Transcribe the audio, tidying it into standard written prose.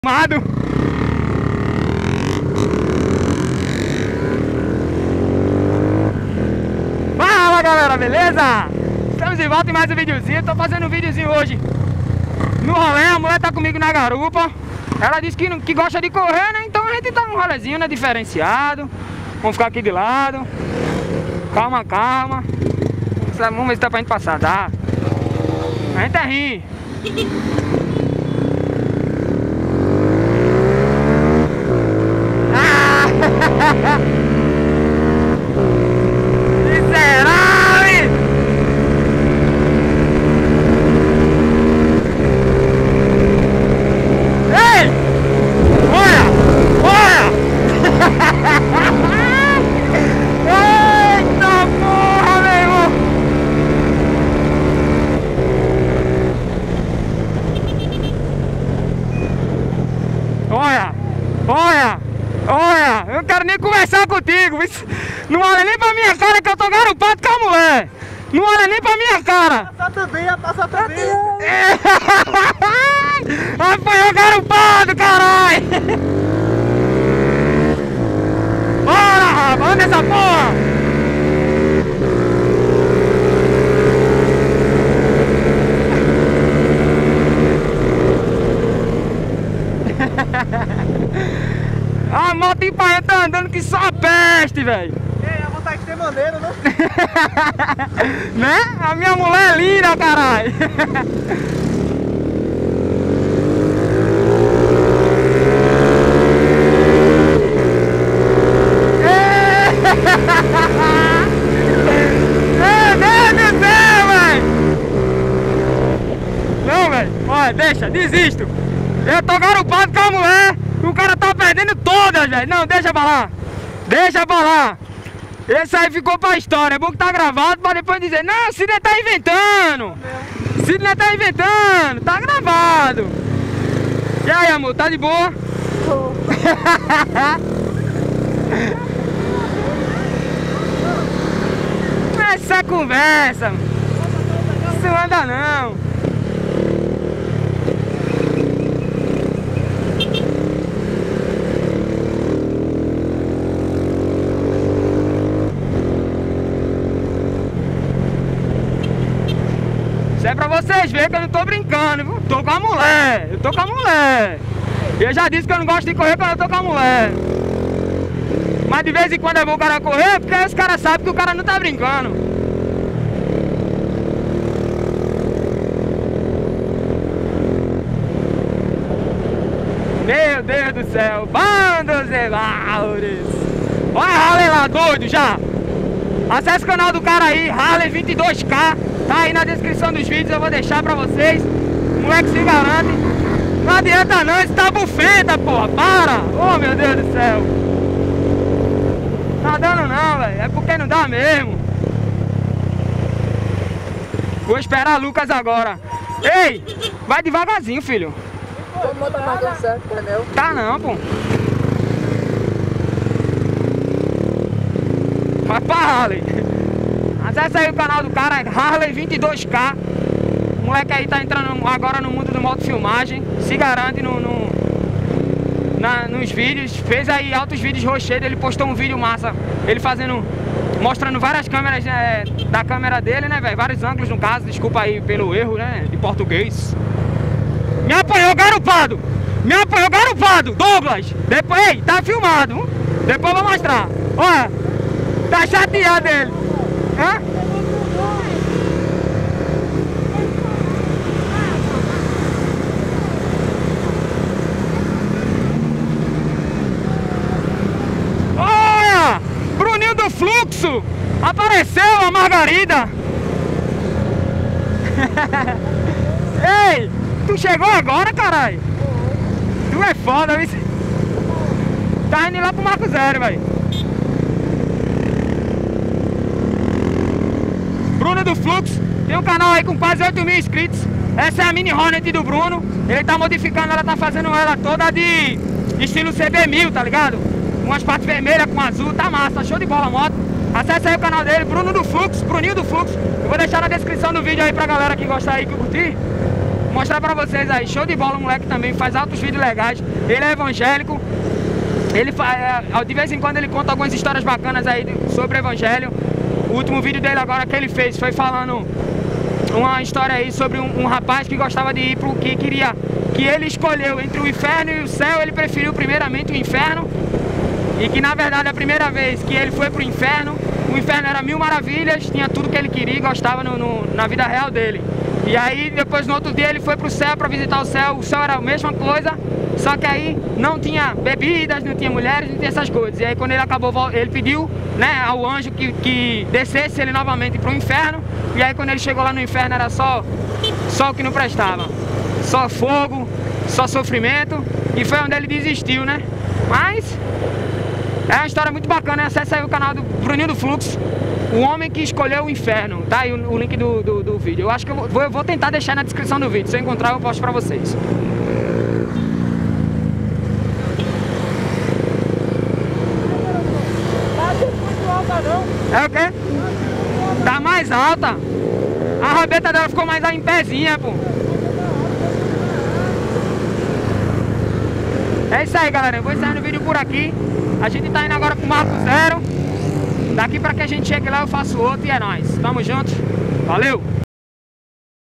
Mado. Fala galera, beleza? Estamos de volta em mais um videozinho. Tô fazendo um videozinho hoje no rolê. A mulher tá comigo na garupa. Ela disse que gosta de correr, né? Então a gente tá num rolezinho, né? Diferenciado. Vamos ficar aqui de lado. Calma, calma. Vamos ver se dá pra gente passar, tá? A gente é rir. Miserável! Ei! Olha! Olha! Eita porra, meu irmão! Olha! Olha! Olha, eu não quero nem conversar contigo. Não olha nem pra minha cara que eu tô garupado com a mulher. Não olha nem pra minha cara. Ia passar também. Apanhou garupado, caralho. Bora, rapaz, anda essa porra. A moto em pai tá andando que só peste, velho. É, a vontade de ser maneiro, né? Né? A minha mulher é linda, caralho. Meu Deus do céu, velho. Não, velho. Olha, deixa, desisto. Eu tô garupado com a mulher. O cara tá perdendo todas, velho. Não, deixa pra lá. Deixa pra lá. Esse aí ficou pra história. É bom que tá gravado pra depois dizer: não, o Sidney tá inventando. Sidney tá inventando. Tá gravado. E aí, amor, tá de boa? Essa conversa, mano. Isso não anda não. Isso é pra vocês verem que eu não tô brincando, viu? Tô com a mulher, eu tô com a mulher. Eu já disse que eu não gosto de correr quando eu tô com a mulher. Mas de vez em quando é bom o cara correr, porque aí os caras sabem que o cara não tá brincando. Meu Deus do céu, bandos de Laures. Olha a Harley lá, doido já. Acesse o canal do cara aí, Harley 22K. Tá aí na descrição dos vídeos, eu vou deixar pra vocês. O moleque se garante. Não adianta não, isso tá bufeta, porra. Para! Oh, meu Deus do céu. Tá dando não, velho. É porque não dá mesmo. Vou esperar Lucas agora. Ei! Vai devagarzinho, filho. Todo mundo tá dando certo, pneu. Tá não, pô. Vai pra Harley. Acesse aí o canal do cara, Harley 22K. O moleque aí tá entrando agora no mundo do motofilmagem. Se garante nos vídeos. Fez aí altos vídeos rocheiros. Ele postou um vídeo massa. Ele mostrando várias câmeras da câmera dele, né, velho? Vários ângulos no caso. Desculpa aí pelo erro, né, de português. Me apanhou garupado! Me apanhou garupado! Douglas! Depois, ei, tá filmado. Depois eu vou mostrar. Olha, tá chateado ele. Hã? Olha! Bruninho do Fluxo! Apareceu a Margarida! Ei! Tu chegou agora, caralho? Tu é foda, viu? Tá indo lá pro Marco Zero, velho. Bruno do Fluxo, tem um canal aí com quase 8 mil inscritos. Essa é a Mini Hornet do Bruno. Ele tá modificando, ela tá fazendo ela toda de estilo CB1000, tá ligado? Umas partes vermelhas com azul, tá massa, show de bola a moto. Acesse aí o canal dele, Bruno do Fluxo, Bruninho do Fluxo. Eu vou deixar na descrição do vídeo aí pra galera que gostar aí, que curtir. mostrar pra vocês aí, show de bola, o moleque também faz altos vídeos legais. Ele é evangélico. Ele de vez em quando ele conta algumas histórias bacanas aí sobre o evangelho. O último vídeo dele agora que ele fez foi falando uma história aí sobre um rapaz que gostava de ir pro que ele escolheu entre o inferno e o céu. Ele preferiu primeiramente o inferno, e que na verdade a primeira vez que ele foi pro inferno, o inferno era mil maravilhas, tinha tudo que ele queria e gostava na vida real dele. E aí depois no outro dia ele foi pro céu para visitar o céu era a mesma coisa, só que aí não tinha bebidas, não tinha mulheres, não tinha essas coisas. E aí quando ele acabou, ele pediu, né, ao anjo que descesse ele novamente pro inferno. E aí quando ele chegou lá no inferno era só o que não prestava, só fogo, só sofrimento, e foi onde ele desistiu, né? Mas é uma história muito bacana. Acesse aí o canal do Bruninho do Fluxo, o homem que escolheu o inferno. Tá aí o link do vídeo. Eu acho que eu vou tentar deixar na descrição do vídeo. Se eu encontrar, eu posto pra vocês. É o quê? Tá mais alta. A rabeta dela ficou mais aí em pezinha, pô. É isso aí, galera. Eu vou encerrando o vídeo por aqui. A gente tá indo agora pro Marco Zero. Daqui pra que a gente chegue lá eu faço outro e é nóis. Tamo junto. Valeu!